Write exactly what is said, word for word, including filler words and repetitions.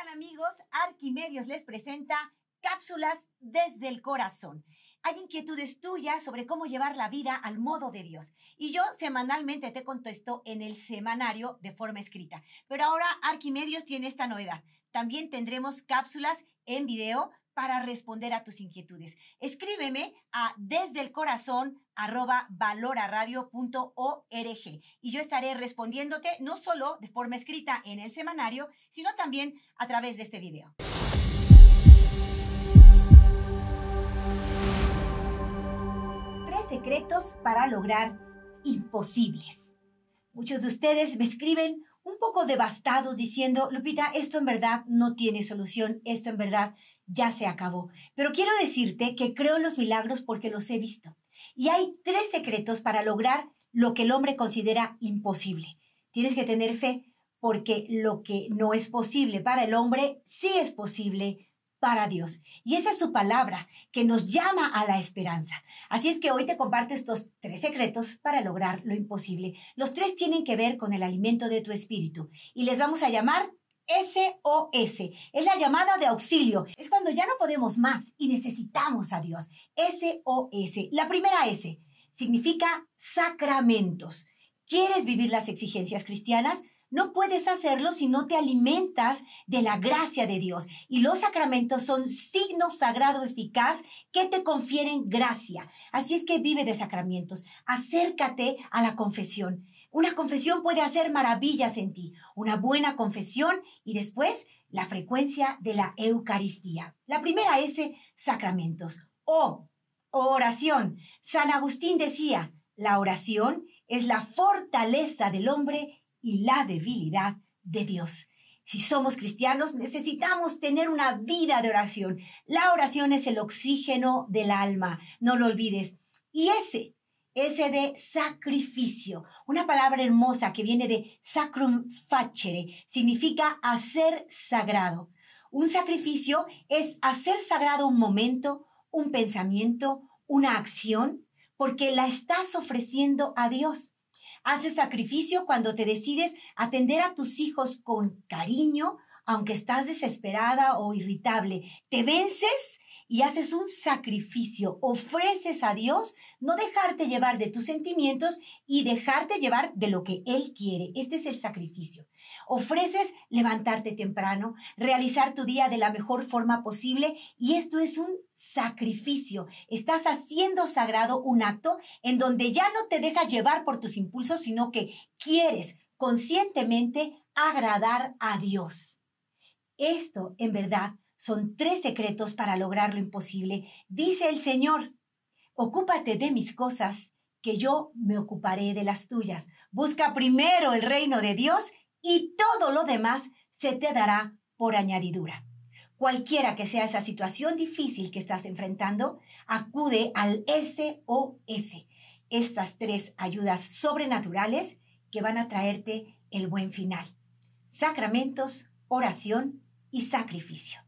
tal, amigos? Arquimedios les presenta Cápsulas desde el Corazón. Hay inquietudes tuyas sobre cómo llevar la vida al modo de Dios. Y yo semanalmente te contesto en el semanario de forma escrita. Pero ahora Arquimedios tiene esta novedad. También tendremos cápsulas en video para responder a tus inquietudes. Escríbeme a desde el corazón arroba valoraradio punto org y yo estaré respondiéndote no solo de forma escrita en el semanario, sino también a través de este video. Tres secretos para lograr imposibles. Muchos de ustedes me escriben un poco devastados diciendo, Lupita, esto en verdad no tiene solución, esto en verdad ya se acabó. Pero quiero decirte que creo en los milagros porque los he visto. Y hay tres secretos para lograr lo que el hombre considera imposible. Tienes que tener fe porque lo que no es posible para el hombre sí es posible para Dios. Y esa es su palabra que nos llama a la esperanza. Así es que hoy te comparto estos tres secretos para lograr lo imposible. Los tres tienen que ver con el alimento de tu espíritu y les vamos a llamar S O S. Es la llamada de auxilio. Es cuando ya no podemos más y necesitamos a Dios. S O S. La primera S significa sacramentos. ¿Quieres vivir las exigencias cristianas? No puedes hacerlo si no te alimentas de la gracia de Dios. Y los sacramentos son signos sagrados eficaz que te confieren gracia. Así es que vive de sacramentos. Acércate a la confesión. Una confesión puede hacer maravillas en ti. Una buena confesión y después la frecuencia de la Eucaristía. La primera es sacramentos. O, oración. San Agustín decía, la oración es la fortaleza del hombre y la debilidad de Dios. Si somos cristianos, necesitamos tener una vida de oración. La oración es el oxígeno del alma, no lo olvides. Y ese, ese de sacrificio, una palabra hermosa que viene de sacrum facere, significa hacer sagrado. Un sacrificio es hacer sagrado un momento, un pensamiento, una acción, porque la estás ofreciendo a Dios. Haces sacrificio cuando te decides atender a tus hijos con cariño, aunque estás desesperada o irritable. Te vences y haces un sacrificio. Ofreces a Dios no dejarte llevar de tus sentimientos y dejarte llevar de lo que Él quiere. Este es el sacrificio. Ofreces levantarte temprano, realizar tu día de la mejor forma posible y esto es un sacrificio. Estás haciendo sagrado un acto en donde ya no te dejas llevar por tus impulsos, sino que quieres conscientemente agradar a Dios. Esto, en verdad, son tres secretos para lograr lo imposible. Dice el Señor, ocúpate de mis cosas, que yo me ocuparé de las tuyas. Busca primero el reino de Dios y todo lo demás se te dará por añadidura. Cualquiera que sea esa situación difícil que estás enfrentando, acude al S O S. Estas tres ayudas sobrenaturales que van a traerte el buen final. Sacramentos, oración y sacrificio.